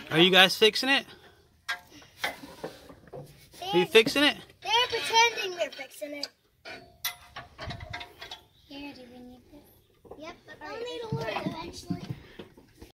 Are you guys fixing it? Are you fixing it? They're pretending they're fixing it. Here, do we need this? Yep, but they'll need a little eventually.